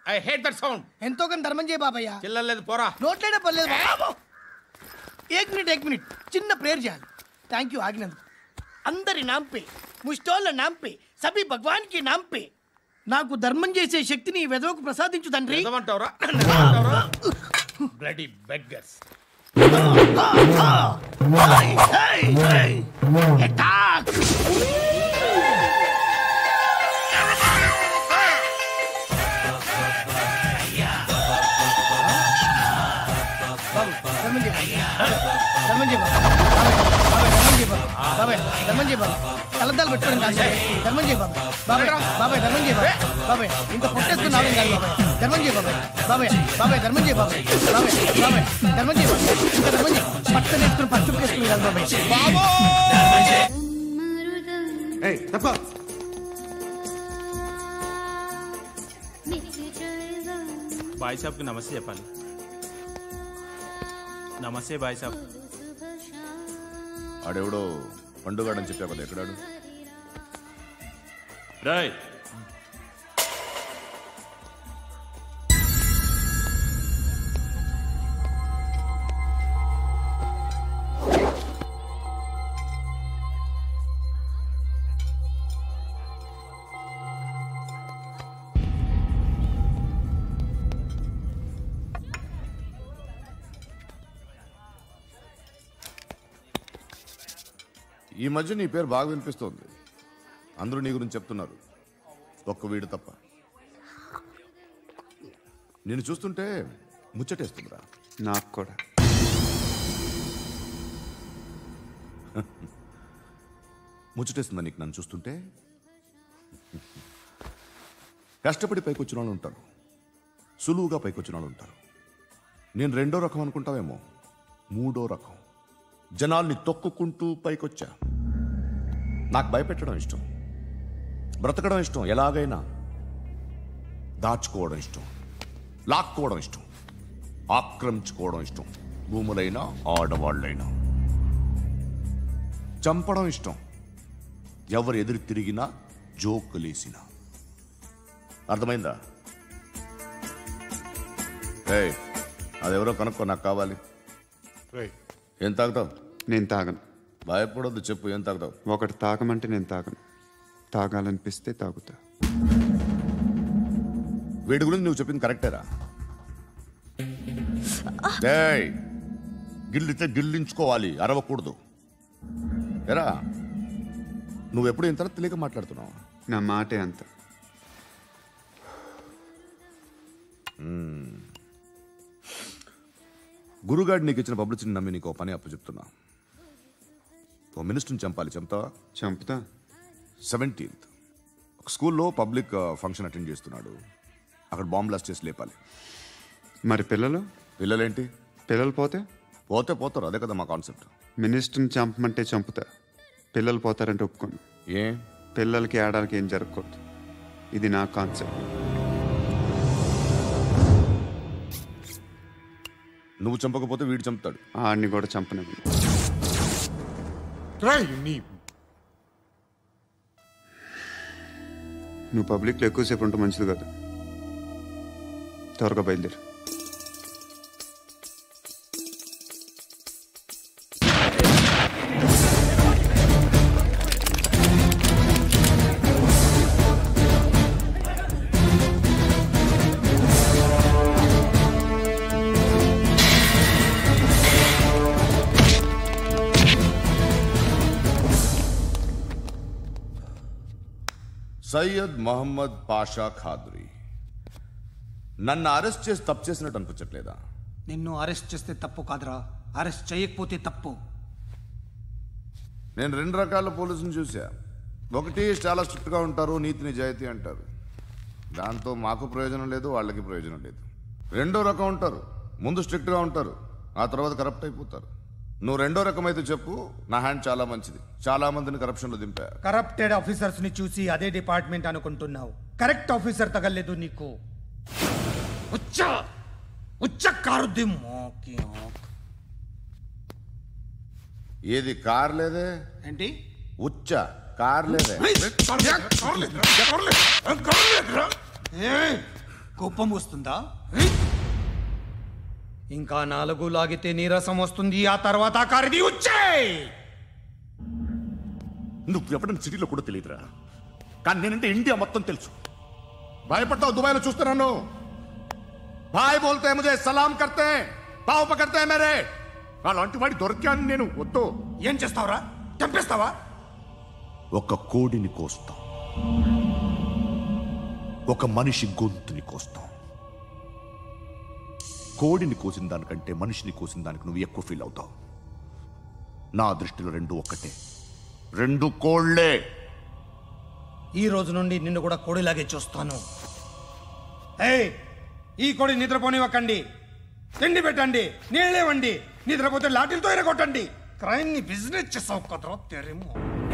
I hate that sound. ఎంతో కొంత ధర్మం చేయ బాబయ్య. చిల్లలేదు పోరా. నోట్లేనే పర్లేదు బాబు. ఏక్ మినిట్ చిన్న ప్రేయర్ చేయాలి. థ్యాంక్ యూ ఆగినందుకు. అందరి నాంపే ముష్టోళ్ళ నాంపే సభి భగవాన్ కి నాంపే నాకు ధర్మం చేసే శక్తిని ఈ వెదవకు ప్రసాదించు తండ్రి. Bloody beggars. కలద్దాలు పెట్టుకోండి కాదు ధర్మం చేయ బాబాయ్. బాబాయ్ ధర్మం చేయ బాబాయ్. ఇంత పొట్టేసుకున్నావు కాదు బాబాయ్. ధర్మం చేయ బాబాయ్. ధర్మం చేయ బాబాయ్. ధర్మం చేయ ఇంకా ధర్మం చేయ. పట్టణ వేసుకుని పచ్చుకు వేసుకుని కాదు బాబాయ్. బాయ్ సాబ్కి నమస్తే చెప్పాలి. నమస్తే బాయ్ సాబ్. ఆడెవడో పండుగాడని చెప్పా కదా, ఎక్కడాడు? రాయ్ ఈ మధ్య నీ పేరు బాగా వినిపిస్తోంది. అందరూ నీ గురించి చెప్తున్నారు, ఒక్క వీడు తప్ప. నేను చూస్తుంటే ముచ్చటేస్తుందిరా. నాకు కూడా. ముచ్చటేస్తుందా నీకు నన్ను చూస్తుంటే? కష్టపడి పైకొచ్చిన వాళ్ళు ఉంటారు, సులువుగా పైకొచ్చిన వాళ్ళు ఉంటారు. నేను రెండో రకం అనుకుంటావేమో, మూడో రకం. జనాల్ని తొక్కుకుంటూ పైకొచ్చా. నాకు భయపెట్టడం ఇష్టం, బ్రతకడం ఇష్టం, ఎలాగైనా దాచుకోవడం ఇష్టం, లాక్కోవడం ఇష్టం, ఆక్రమించుకోవడం ఇష్టం. భూములైనా ఆడవాళ్ళైనా చంపడం ఇష్టం, ఎవరు ఎదురు తిరిగినా జోకులేసినా. అర్థమైందా? అదెవరో కనుక్కో, నాకు కావాలి. ఏం తాగుతావు? నేను తాగను. భయపడొద్దు, చెప్పు ఏం తాగుతావు? ఒకటి తాగమంటే నేను తాగను, తాగాలనిపిస్తే తాగుతా. వీడి గురించి నువ్వు చెప్పింది కరెక్టేరా? గిల్లితే గిల్లించుకోవాలి, అరవకూడదు. ఎరా నువ్వెప్పుడు ఇంత తెలియక మాట్లాడుతున్నావు? నా మాటే అంత. గురుగాడు నీకు ఇచ్చిన పబ్లిసిటీని నమ్మి నీకు పని అప్పు చెప్తున్నా. ఓ మినిస్టర్ని చంపాలి, చంపుతావా? చంపుతా. 17th ఒక స్కూల్లో పబ్లిక్ ఫంక్షన్ అటెండ్ చేస్తున్నాడు, అక్కడ బాంబ్ బ్లాస్ట్ చేసి లేపాలి. మరి పిల్లలేంటి? పిల్లలు పోతే పోతారు, అదే కదా మా కాన్సెప్ట్. మినిస్టర్ని చంపమంటే చంపుతా, పిల్లలు పోతారంటే ఒప్పుకోను. ఏ పిల్లలకి ఆడడానికి ఏం జరగకూడదు, ఇది నా కాన్సెప్ట్. నువ్వు చంపకపోతే వీడు చంపుతాడు. ఆడిని కూడా చంపనివ్వు. నువ్వు పబ్లిక్లో ఎక్కువసేపు ఉంటే మంచిది కాదు. త్వరగా బయలుదేరు. సయ్యద్ మహమ్మద్ పాషా ఖాద్రీ. నన్ను అరెస్ట్ చేసి తప్పు చేసినట్టు అనిపించట్లేదా? నిన్ను అరెస్ట్ చేస్తే తప్పు కాదురా, అరెస్ట్ చేయకపోతే తప్పు. నేను 2 రకాల పోలీసుని చూసా. ఒకటి చాలా స్ట్రిక్ట్గా ఉంటారు, నీతి నిజాయితీ అంటారు, దాంతో మాకు ప్రయోజనం లేదు, వాళ్ళకి ప్రయోజనం లేదు. రెండో రకం ఉంటారు, ముందు స్ట్రిక్ట్గా ఉంటారు, ఆ తర్వాత కరప్ట్ అయిపోతారు. నువ్వు రెండో రకం అయితే చెప్పు, నా హ్యాండ్ చాలా మంచిది, చాలా మందిని కరప్షన్లో దింపా. కరప్టెడ్ ఆఫీసర్స్ ని చూసి అదే డిపార్ట్మెంట్ అనుకుంటున్నావు, కరెక్ట్ ఆఫీసర్ తగలేదు నీకు. ఏది కార్ లేదే ఏంటి? ఉచ్చ కార్ లేదే. కోపం వస్తుందా? ఇంకా 4 లాగితే నీరసం వస్తుంది. ఆ తర్వాత కారిది వచ్చేయ్. నువ్వు ఎవడని సిటీలో కూడా తెలియదురా, కానీ నేనంటే ఇండియా మొత్తం తెలుసు. భయపడతావు? దుబాయ్లో చూస్తున్నాను. భాయ్ బోల్తే ముజే సలాం కర్తే పావు పకర్తే మేరే. అలాంటి వాడి దొరికాను నేను. వద్దు. ఏం చేస్తావురా? చంపేస్తావా? ఒక కోడిని కోస్తాం, ఒక మనిషి గొంతుని కోస్తాం. కోడిని కోసిన దానికంటే మనిషిని కోసిన దానికి నువ్వు ఎక్కువ ఫీల్ అవుతావు. నా దృష్టిలో రెండు ఒక్కటే, రెండు కోళ్లే. ఈ రోజు నుండి నిన్ను కూడా కోడిలాగే చూస్తాను. ఏయ్, ఈ కోడి నిద్రపోనివ్వకండి. తిండి పెట్టండి, నీళ్ళేవండి. నిద్రపోతే లాఠీలతో ఎరగొట్టండి. క్రైమ్ ని బిజినెస్ చేసావు కదరా తెరేమో.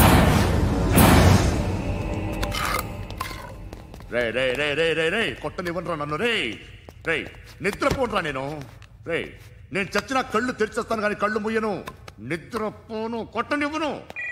రే రే రే రే రే రే కొట్టనివ్వనరా నన్ను. రే రే నిద్రపోనరా నేను. రే నేను చచ్చిన కళ్ళు తెరిచేస్తాను కానీ కళ్ళు ముయ్యను. నిద్రపోను, కొట్టనివ్వను.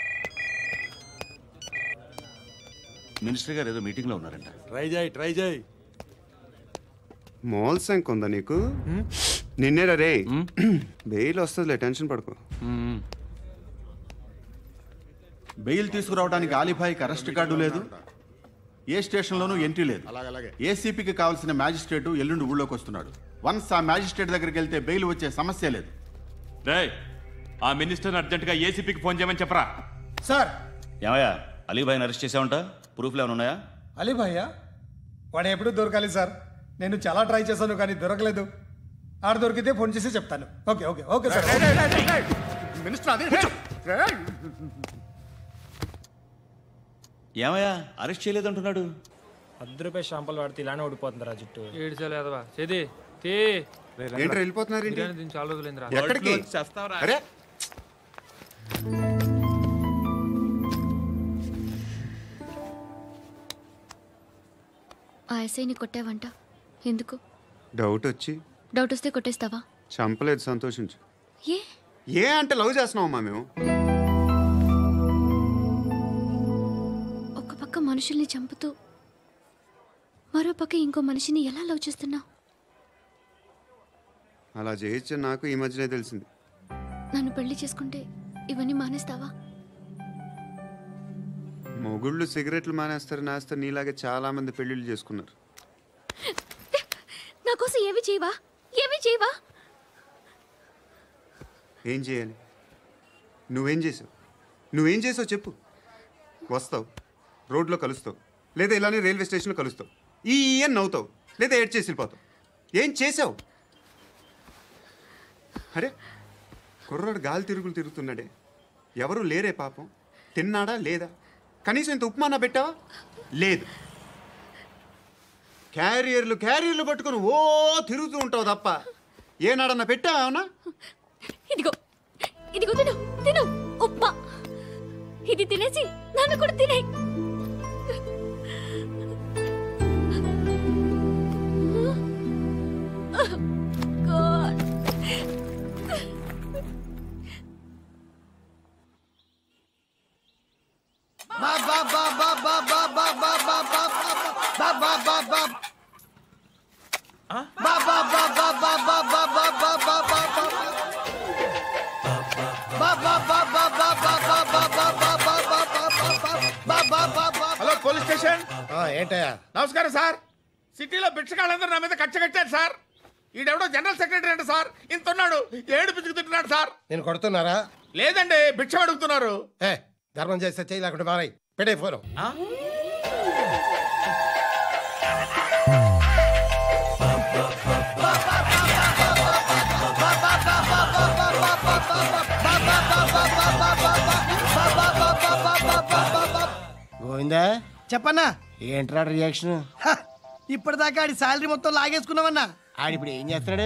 మినిస్టర్ గారు ఏదో మీటింగ్ లో ఉన్నారంట. ట్రై చేయి. మోల్ సంక్ ఉందా నీకు? నిన్నేరా రే. బెయిల్ వస్తుందిలే, టెన్షన్ పడుకో. బెయిల్ తీసుకురావడానికి ఆలిభాయికి అరెస్ట్ కార్డు లేదు, ఏ స్టేషన్లోనూ ఎంట్రీ లేదు. ఏసీపీకి కావాల్సిన మ్యాజిస్ట్రేటు ఎల్లుండి ఊళ్ళోకి వస్తున్నాడు. వన్స్ ఆ మ్యాజిస్ట్రేట్ దగ్గరికి వెళ్తే బెయిల్ వచ్చే సమస్య లేదు. ఆ మినిస్టర్ అర్జెంటుగా ఏసీపీకి ఫోన్ చేయమని చెప్పరా. సార్. ఏమయ్యా, అలీభాయిని అరెస్ట్ చేసావంట? ప్రూఫ్లు ఏమైనా ఉన్నాయా? అలీ భయ్యా వాడు ఎప్పుడు దొరకాలి సార్. నేను చాలా ట్రై చేశాను కానీ దొరకలేదు. ఆడ దొరికితే ఫోన్ చేసి చెప్తాను. Okay okay okay sir. Minister అదే. ఏమయ్యా, అరెస్ట్ చేయలేదంటున్నాడు? ₹10 షాంపూలు వాడితే ఇలానే ఓడిపోతుందిరా జుట్టు. ఏడ్చలేదవా చేది ఏంటి వెళ్ళిపోతున్నారు? దీన్ని చాలా రోజులైందిరా. ఎక్కడికి? అరే ఆ ఎస్ఐని కొట్టావంట, ఎందుకు? డౌట్ వచ్చి. డౌట్ వస్తే కొట్టేస్తావా? చంపలేదు, సంతోషించు. ఏ ఏ అంటే లవ్ చేస్తున్నావమ్మా మేము. ఒక పక్క మనుషుల్ని చంపుతూ మరో పక్క ఇంకో మనిషిని ఎలా లవ్ చేస్తున్నావు? అలా చేయొచ్చు నాకు ఈ మధ్యనే తెలిసింది. నన్ను పెళ్లి చేసుకుంటే ఇవన్నీ మానేస్తావా? మొగుళ్ళు సిగరెట్లు మానేస్తారు, నేస్తారు. నీలాగే చాలా మంది పెళ్లిళ్ళు చేసుకున్నారు. నా కోసం ఏమి చేయవా? ఏమి చేయవా? ఏం చేయాలి? నువ్వేం చేసావు చెప్పు. వస్తావు, రోడ్లో కలుస్తావు, లేదా ఇలానే రైల్వే స్టేషన్లో కలుస్తావు. ఈ అని నవ్వుతావు, లేదా ఏడ్ చేసి వెళ్ళిపోతావు. ఏం చేసావు? అరే కుర్రాడు గాలి తిరుగుతున్నాడే, ఎవరు లేరే పాపం. తిన్నాడా లేదా? కనీసం ఇంత ఉప్మానా పెట్టావా? లేదు. క్యారియర్లు పట్టుకుని ఓ తిరుగుతూ ఉంటావు తప్ప ఏనాడన్నా పెట్టావా? అవునా? ఇదిగో ఇదిగో తిను తిను ఉప్మా. ఇది తినేసి నన్ను కూడా తినే. Hello police station. ఏంటయ్యా? నమస్కారం సార్. సిటీలో బిచ్చగాళ్ళందరూ నా మీద కచ్చ కట్టారు సార్. ఈడెవడో జనరల్ సెక్రటరీ అంట సార్. ఇంత ఉన్నాడు, ఏడు పిచ్చుకు తింటున్నాడు సార్. నేను కొడుతున్నారా? లేదండి, భిక్ష అడుగుతున్నారు. ధర్మం చేస్తే చేయి, లేకుండా మారాయి. పెట్టే ఫోను. గోవిందా చెప్పన్నా. ఏంట్రా రియాక్షన్? ఇప్పటిదాకా ఆడి శాలరీ మొత్తం లాగేసుకున్నావన్నా. ఆడిప్పుడు ఏం చేస్తాడు?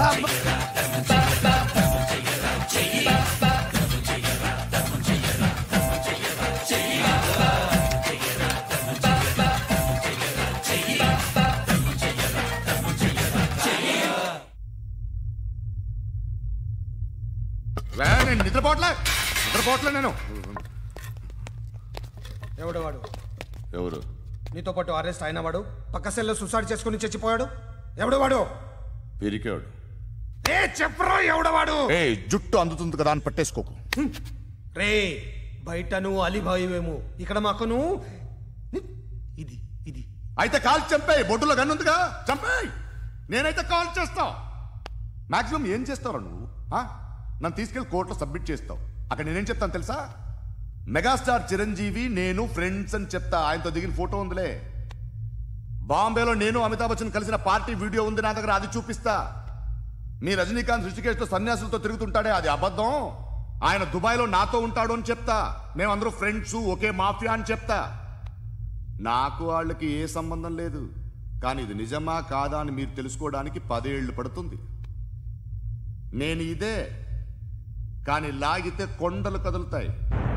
నేను నిద్రపోవట్లే నేను. ఎవడు వాడు? ఎవరు? నీతో పాటు అరెస్ట్ అయిన వాడు పక్క సెల్లో సూసైడ్ చేసుకుని చచ్చిపోయాడు ఎవడు వాడు? పిరికాడు. చెప్పరా ఎవడవాడు? జుట్టు అందుతుంది కదా అని పట్టేసుకోకు. రే బయట నువ్వు అలీబాయివేమో, ఇక్కడ మాకు నువ్వు ఇది ఇది. అయితే కాల్ చంపేయి, బొడ్డులో గన్నుందిగా చంపేయి. నేనైతే కాల్ చేస్తా. మాక్సిమం ఏం చేస్తావు నువ్వు? నన్ను తీసుకెళ్లి కోర్టులో సబ్మిట్ చేస్తావు. అక్కడ నేనేం చెప్తాను తెలుసా? మెగాస్టార్ చిరంజీవి నేను ఫ్రెండ్స్ అని చెప్తా. ఆయనతో దిగిన ఫోటో ఉందిలే. బాంబేలో నేను అమితాబ్ బచ్చన్ కలిసిన పార్టీ వీడియో ఉంది నా దగ్గర, అది చూపిస్తా. మీ రజనీకాంత్ ఋషికేశ్తో సన్యాసులతో తిరుగుతుంటాడే, అది అబద్ధం. ఆయన దుబాయ్లో నాతో ఉంటాడు అని చెప్తా. మేమందరూ ఫ్రెండ్స్, ఒకే మాఫియా అని చెప్తా. నాకు వాళ్ళకి ఏ సంబంధం లేదు. కానీ ఇది నిజమా కాదా అని మీరు తెలుసుకోవడానికి 10 ఏళ్ళు పడుతుంది. నేను ఇదే, కానీ లాగితే కొండలు కదులుతాయి.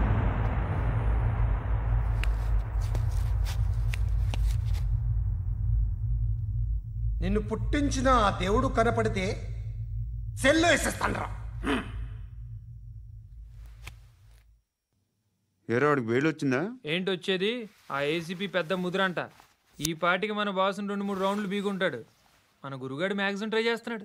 నిన్ను పుట్టించిన ఆ దేవుడు కనపడితే సెల్లో వేసేస్తానరా. ఏరో వాడికి వేలు వచ్చిందా? ఏంటి వచ్చేది? ఆ ఏసీపీ పెద్ద ముద్రంట. ఈ పాటికి మన బాసును 2-3 రౌండ్లు బీగుంటాడు. మన గురుగాడు మ్యాక్సిమం ట్రై చేస్తున్నాడు.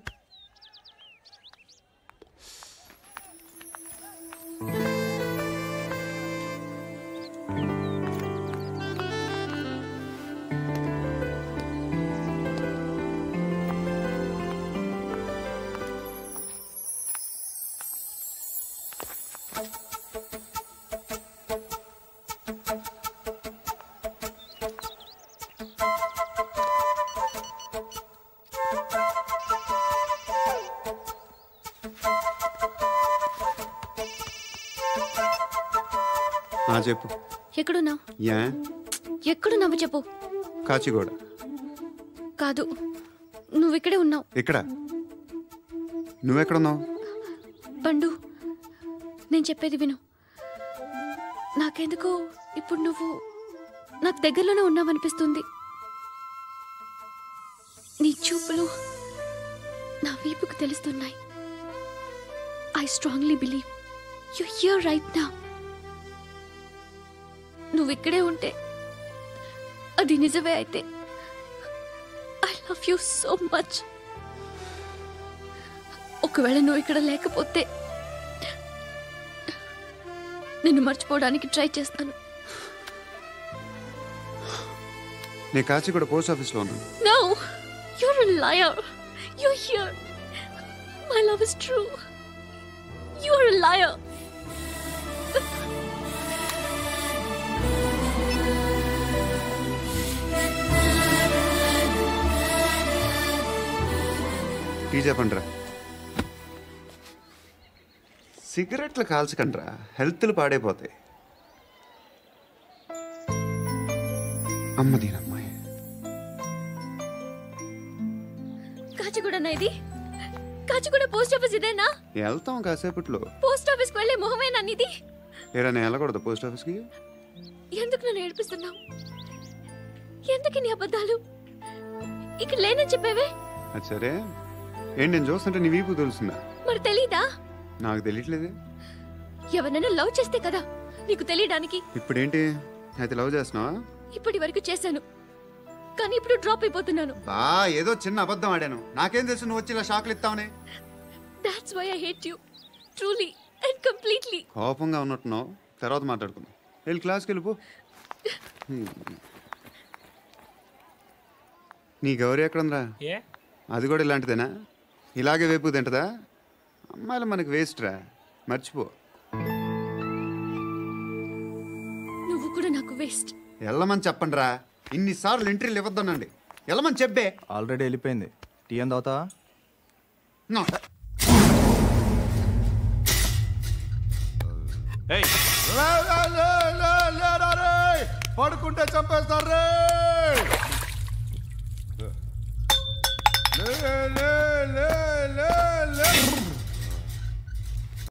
చెప్పు. ఎక్కడున్నావు? యా ఎక్కడున్నావు చెప్పు. కాచిగూడ. కాదు, నువ్వు ఇక్కడే ఉన్నావు. ఇక్కడ నువ్వెక్కడున్నావు? పండు, నేను చెప్పేది విను. నాకెందుకో ఇప్పుడు నువ్వు నాకు దగ్గరలోనే ఉన్నావనిపిస్తుంది. నీ చూపులు నా వీపుకు తెలుస్తున్నాయి. I strongly believe you here right now. నువ్వు ఇక్కడే ఉంటే అది నిజమే అయితే I love you so much. ఒకవేళ నువ్వు ఇక్కడ లేకపోతే నిన్ను మర్చిపోవడానికి ట్రై చేస్తాను. నేను కాచిగూడ పోస్ట్ ఆఫీస్లో ఉన్నాను. No, you're a liar. You're here. My love is true. You're a liar. Tea చెప్పండిరా. సిగరెట్లు కాల్చకండ్రా, హెల్త్లు పాడైపోతాయి. అమ్మదీనమ్మాయి. కాచిగూడనా ఇది? కాచిగూడ పోస్ట్ ఆఫీస్ ఇదేనా? వెళ్తాం కాసేపట్లో. పోస్ట్ ఆఫీస్ కి వెళ్ళే మొహమేనా నీది? ఏరా నేను వెళ్ళకూడదు పోస్ట్ ఆఫీస్కి? ఎందుకు నన్ను ఏడిపిస్తున్నావు? ఎందుకు నీ అబద్ధాలు? ఇక్కడ లేనని చెప్పేవే. అది సరే, ఏంటి నేను చూస్తుంటే నీ వీపు తెలుస్తుందా? మరి తెలీదా? నాకు తెలియట్లేదే. ఎవరైనా లవ్ చేస్తే కదా నీకు తెలియడానికి. ఇప్పుడేంటి అయితే లవ్ చేస్తున్నావా? ఇప్పటి వరకు చేశాను, కానీ ఇప్పుడు డ్రాప్ అయిపోతున్నాను. ఏదో చిన్న అబద్ధం ఆడాను. నాకేం తెలుసు నువ్వు వచ్చి ఇలా షాక్లు ఇస్తావనే. That's why I hate you. Truly and completely. కోపంగా ఉన్నట్టున్నావు, తర్వాత మాట్లాడుకుందాం. వెళ్ళి క్లాస్కి వెళ్ళిపో. నీ గౌరీ ఎక్కడుందిరా? అది కూడా ఇలాంటిదేనా? ఇలాగే వేపు తింటదా? అమ్మాయిలు మనకి వేస్ట్ రా, మర్చిపో. నువ్వు కూడా నాకు వేస్ట్. వెళ్ళమని చెప్పండి రా. ఇన్నిసార్లు ఎంట్రీలు ఇవ్వద్దనండి. వెళ్ళమని చెప్పే. ఆల్రెడీ వెళ్ళిపోయింది. టీ ఏం తాగుతావా? పడుకుంటే చంపేస్తారు రే.